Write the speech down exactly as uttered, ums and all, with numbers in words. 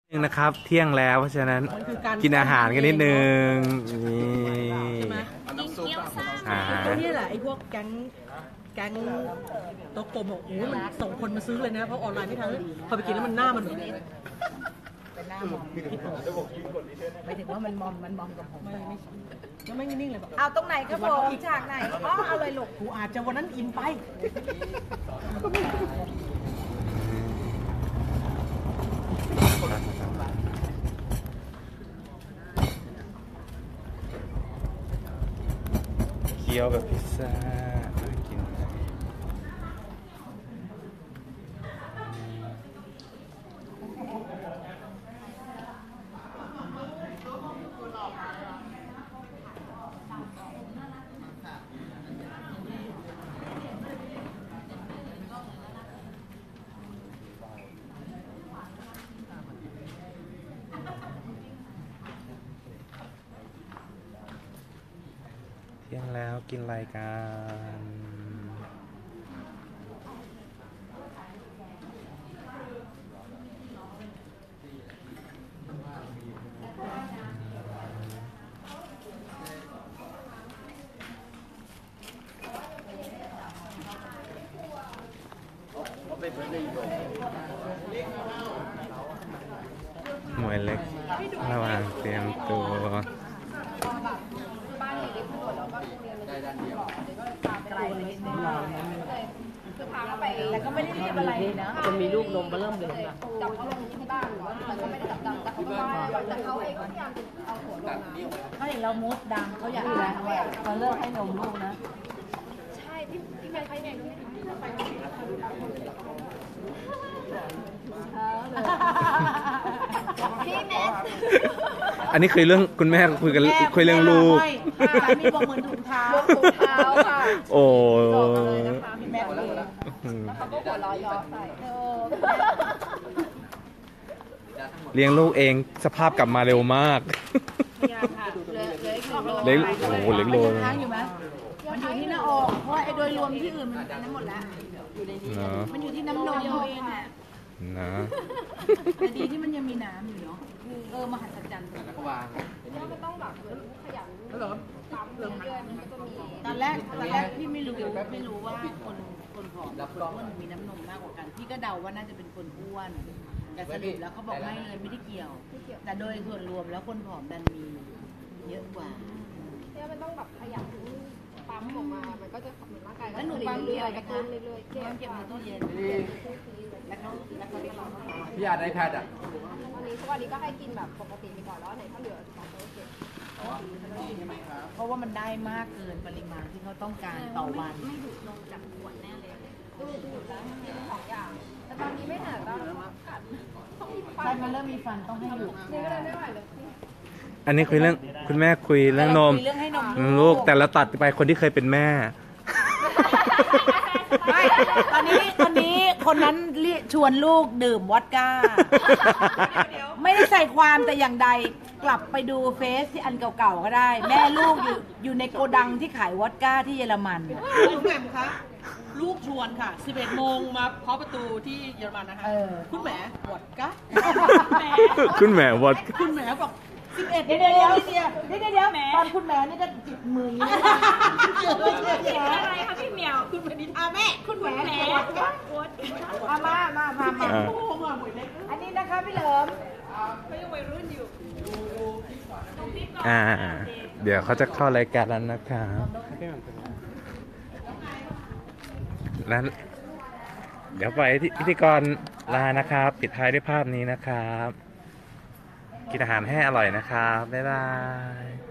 นึงนะครับเที่ยงแล้วเพราะฉะนั้นกินอาหารกันนิดนึงนี่ตัวนี้แหละไอ้พวกแก๊งแก๊งโต๊ะกลมบอกโอ้มันส่งคนมาซื้อเลยนะเพราะออนไลน์ไม่ทันพอไปกินแล้วมันหน้ามันเหมือนเป็นหน้ามอมไม่ถึงว่ามันมอมมันมอมกับผมไม่ไม่แล้วไม่นิ่งเลยบอกเอาตรงไหนครับผมฉากไหนอ๋อเอาเลยลูกกูอาจจะวันนั้นอินไปเคี้ยวแบบพิซซ่าน่ากินเที่ยงแล้วกินอะไรกันหมวยเล็กระหว่างเตรียมตัวแต่ก็ไม่ได้รีบอะไรนะจะมีลูกนมมาเริ่มเลยนะจับเขาลงที่บ้านหรือว่ามันก็ไม่ได้จับดังแต่เขาแต่เขาเองก็พยายามเอาหัวลงนะถ้าอย่างเรามูดดังเขาอยากอะไรเขาเลิกให้นมลูกนะใช่ที่ที่แม่ให้แม่ด้วยพี่แม่อันนี้เคยเรื่องคุณแม่คุยกันคุยเรื่องลูกมีบอกเหมือนถุงเท้าถุงเท้าค่ะโอ้พี่แม่เลยแล้วเขาก็หัวเราะย้อนใส่เลี้ยงลูกเองสภาพกลับมาเร็วมากเล็กโอ้โหเล็กโลค้างอยู่ไหมมันอยู่ที่หน้าอกเพราะไอ้โดยรวมที่อื่นมันเป็นน้ำหมดแล้วอยู่ในนี้มันอยู่ที่น้ำนมเองอ่ะนะแต่ดีที่มันยังมีน้ำอยู่เนาะเออมหัศจรรย์ก็ต้องแบบขยันปั๊มเรื่อยๆมันก็จะมีตอนแรกตอนแรกพี่ไม่รู้ไม่รู้ว่าคนคนผอมกับคนอ้วนมีน้ำนมมากกว่ากันพี่ก็เดาว่าน่าจะเป็นคนอ้วนแต่สรุปแล้วเขาบอกไม่เลยไม่ได้เกี่ยวแต่โดยส่วนรวมแล้วคนผอมดันมีเยอะกว่าเนี่ยมันต้องแบบขยันปั๊มออกมามันก็จะเหมือนร่างกายแล้วหนูปั๊มเรื่อยๆกระตุ้นเรื่อยๆเก็บเก็บในตู้เย็นแล้วเขาแล้วเขาพี่อยากได้แพทย์อ่ะวันนี้วันนี้ก็ให้กินแบบปกติไปก่อนแล้วไหนถ้าเหลือขอโทษเก็บเพราะว่ามันได้มากเกินปริมาณที่เขาต้องการต่อวันไม่ดูดนมจากขวดแน่เลยดูดูแล้วมันมีสองอย่างแต่ตอนนี้ไม่หาแล้วกัดใช่มันเริ่มมีฟันต้องให้หยุดนี่ก็เลยไม่ไหวเลยอันนี้คุยเรื่องคุณแม่คุยเรื่องนมลูกแต่เราตัดไปคนที่เคยเป็นแม่ไม่ตอนนี้ตอนนี้คนนั้นชวนลูกดื่มวอดก้าไม่ได้ใส่ความแต่อย่างใดกลับไปดูเฟซที่อันเก่าๆก็ได้แม่ลูกอยู่อยู่ในโกดังที่ขายวอดก้าที่เยอรมันคุณแม่คะลูกชวนค่ะสิบเอ็ดโมงมาเคาะประตูที่เยอรมันนะคะคุณแม่วอดก้าคุณแม่วอดคุณแม่บอกสิบเอ็ดเดี๋ยวเดี๋ยวเดี๋ยวเดี๋ยวเดี๋ยวเดี๋ยวตอนคุณแม่นี่ก็จิบมืออะไรคะพี่เหมียวคุณแม่ดิอาแม่คุณแม่แม่อามามามามาอันนี้นะคะพี่เหลิมเขายังวัยรุ่นอยู่อ่าเดี๋ยวเขาจะเข้ารายการแล้วนะครับแล้วเดี๋ยวไปพิธีกรลานะครับปิดท้ายด้วยภาพนี้นะครับกินอาหารให้อร่อยนะครับบ๊ายบาย